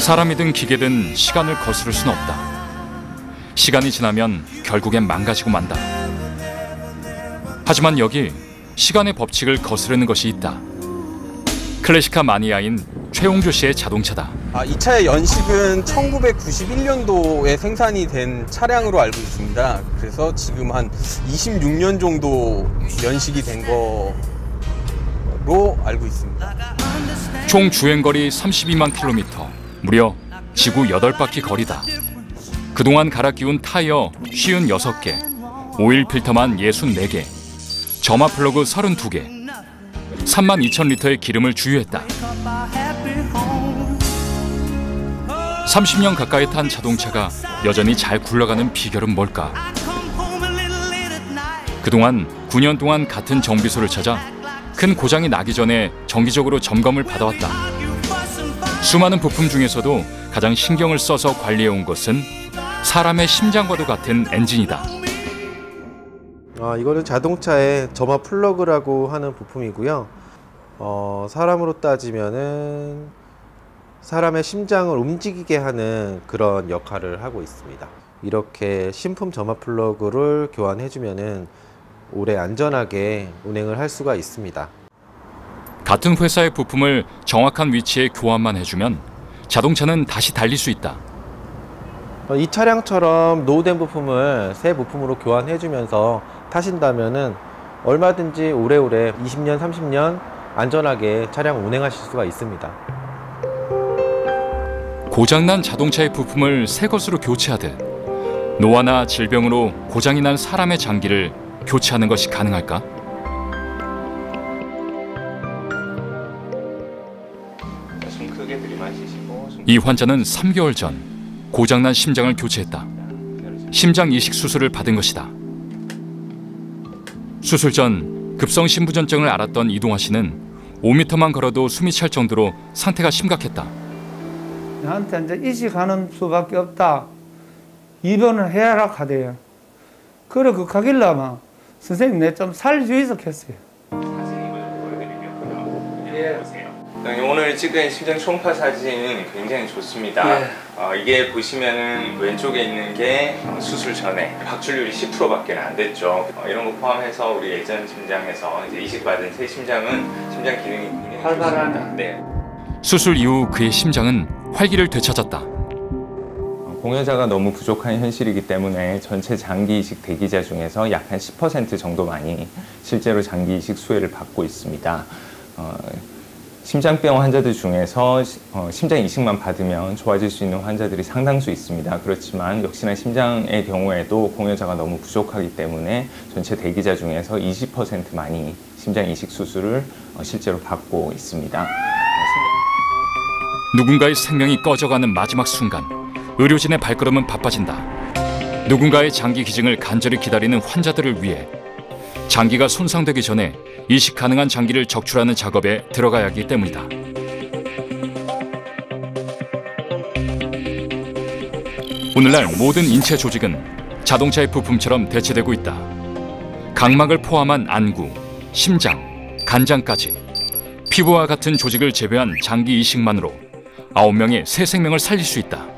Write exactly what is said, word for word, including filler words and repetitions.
사람이든 기계든 시간을 거스를 수는 없다. 시간이 지나면 결국엔 망가지고 만다. 하지만 여기 시간의 법칙을 거스르는 것이 있다. 클래식카 마니아인 최홍조 씨의 자동차다. 아, 이 차의 연식은 천구백구십일 년도에 생산이 된 차량으로 알고 있습니다. 그래서 지금 한 이십육 년 정도 연식이 된 거로 알고 있습니다. 총 주행거리 삼십이만 킬로미터, 무려 지구 여덟 바퀴 거리다. 그동안 갈아 끼운 타이어 오십육 개, 오일 필터만 육십사 개, 점화 플러그 삼십이 개, 삼만 이천 리터의 기름을 주유했다. 삼십 년 가까이 탄 자동차가 여전히 잘 굴러가는 비결은 뭘까? 그동안 구 년 동안 같은 정비소를 찾아 큰 고장이 나기 전에 정기적으로 점검을 받아왔다. 수많은 부품 중에서도 가장 신경을 써서 관리해온 것은 사람의 심장과도 같은 엔진이다. 아, 이거는 자동차의 점화 플러그라고 하는 부품이고요. 어, 사람으로 따지면은 사람의 심장을 움직이게 하는 그런 역할을 하고 있습니다. 이렇게 신품 점화 플러그를 교환해주면은 오래 안전하게 운행을 할 수가 있습니다. 같은 회사의 부품을 정확한 위치에 교환만 해주면 자동차는 다시 달릴 수 있다. 이 차량처럼 노후된 부품을 새 부품으로 교환해주면서 타신다면은 얼마든지 오래오래 이십 년, 삼십 년 안전하게 차량 운행하실 수가 있습니다. 고장난 자동차의 부품을 새 것으로 교체하듯 노화나 질병으로 고장이 난 사람의 장기를 교체하는 것이 가능할까? 이 환자는 삼 개월 전 고장난 심장을 교체했다. 심장 이식 수술을 받은 것이다. 수술 전 급성 심부전증을 앓았던 이동화 씨는 오 미터만 걸어도 숨이 찰 정도로 상태가 심각했다. 나한테 이제 이식하는 수밖에 없다. 입원을 해야라 하대요. 그래 그 가길라마 선생님 내 좀 살려주이소 했어요. 예. 오늘 찍은 심장 초음파 사진은 굉장히 좋습니다. 예. 어, 이게 보시면은 왼쪽에 있는 게 수술 전에 박출률이 십 퍼센트밖에 안 됐죠. 어, 이런 거 포함해서 우리 예전 심장에서 이제 이식받은 새 심장은 심장 기능이 굉장히 좋습니다. 네. 수술 이후 그의 심장은 활기를 되찾았다. 공여자가 너무 부족한 현실이기 때문에 전체 장기 이식 대기자 중에서 약 한 십 퍼센트 정도만이 실제로 장기 이식 수혜를 받고 있습니다. 어, 심장병 환자들 중에서 어, 심장 이식만 받으면 좋아질 수 있는 환자들이 상당수 있습니다. 그렇지만 역시나 심장의 경우에도 공여자가 너무 부족하기 때문에 전체 대기자 중에서 이십 퍼센트만이 심장 이식 수술을 어, 실제로 받고 있습니다. 누군가의 생명이 꺼져가는 마지막 순간, 의료진의 발걸음은 바빠진다. 누군가의 장기 기증을 간절히 기다리는 환자들을 위해 장기가 손상되기 전에 이식 가능한 장기를 적출하는 작업에 들어가야 하기 때문이다. 오늘날 모든 인체 조직은 자동차의 부품처럼 대체되고 있다. 각막을 포함한 안구, 심장, 간장까지 피부와 같은 조직을 재배한 장기 이식만으로 아홉 명의 새 생명을 살릴 수 있다.